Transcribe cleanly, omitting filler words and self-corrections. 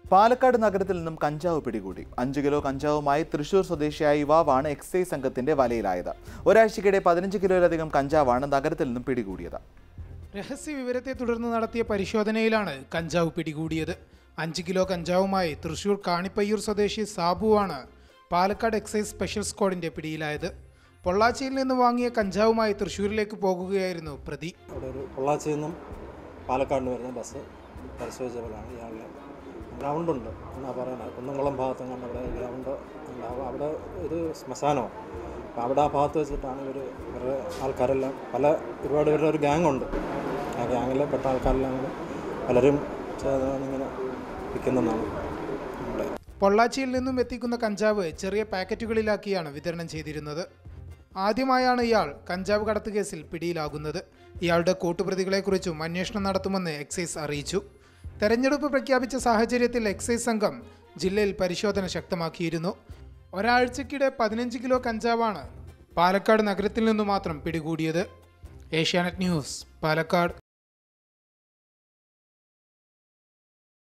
പാലക്കാട് നഗരത്തിൽ നിന്നും കഞ്ചാവ് പിടികൂടി. 5 കിലോ കഞ്ചാവുമായി തൃശൂർ സ്വദേശിയായ യുവാവാണ് എക്സൈസ് സംഘത്തിന്റെ വലയിലായത്. ഒരാഴ്ചക്കിടെ 15 കിലോയിലധികം കഞ്ചാവാണ് നഗരത്തിൽ നിന്നും പിടികൂടിയത്. രഹസ്യ വിവരത്തെ തുടർന്ന് നടത്തിയ പരിശോധനയിലാണ് കഞ്ചാവ് പിടികൂടിയത്. 5 കിലോ കഞ്ചാവുമായി തൃശൂർ കാണിപ്പയ്യൂർ സ്വദേശി സാബുവാണ് പാലക്കാട് എക്സൈസ് സ്പെഷ്യൽ സ്ക്വാഡിന്റെ പിടിയിലായത്. പൊള്ളാച്ചിയിൽ നിന്ന് വാങ്ങിയ കഞ്ചാവുമായി തൃശൂരിലേക്ക് പോകുകയായിരുന്നു പ്രതി. പൊള്ളാച്ചിയിൽ നിന്നും പാലക്കാടിന് വരുന്ന ബസ് പരിശോധിച്ചപ്പോഴാണ് ഇയാളുടെ ഗ്രൗണ്ടുണ്ട് എന്നാണ് പറയുന്നത്. കുന്നംകുളം ഭാഗത്തെങ്ങാണ്ട് അവിടെ ഗ്രൗണ്ട് ഉണ്ടാവും. അവിടെ ഒരു ശ്മശാനമാണ്. അപ്പോൾ അവിടെ ആ ഭാഗത്ത് വെച്ചിട്ടാണ് ഇവരുടെ ആൾക്കാരെല്ലാം ഒരുപാട് പേരുടെ ഒരു ഗ്യാങ്ങുണ്ട്. ആ ഗ്യാങ്ങിൽ പെട്ട ആൾക്കാരെല്ലാം കൂടെ പലരും ഇങ്ങനെ വിൽക്കുന്നതാണ്. പൊള്ളാച്ചിയിൽ നിന്നും എത്തിക്കുന്ന കഞ്ചാവ് ചെറിയ പാക്കറ്റുകളിലാക്കിയാണ് വിതരണം ചെയ്തിരുന്നത്. ആദ്യമായാണ് ഇയാൾ കഞ്ചാവ് കടത്ത് കേസിൽ പിടിയിലാകുന്നത്. ഇയാളുടെ കൂട്ടുപ്രതികളെക്കുറിച്ചും അന്വേഷണം നടത്തുമെന്ന് എക്സൈസ് അറിയിച്ചു. തെരഞ്ഞെടുപ്പ് പ്രഖ്യാപിച്ച സാഹചര്യത്തിൽ എക്സൈസ് സംഘം ജില്ലയിൽ പരിശോധന ശക്തമാക്കിയിരുന്നു. ഒരാഴ്ചക്കിടെ 15 കിലോ കഞ്ചാവാണ് പാലക്കാട് നഗരത്തിൽ നിന്നു മാത്രം പിടികൂടിയത്. ഏഷ്യാനെറ്റ് ന്യൂസ്, പാലക്കാട്.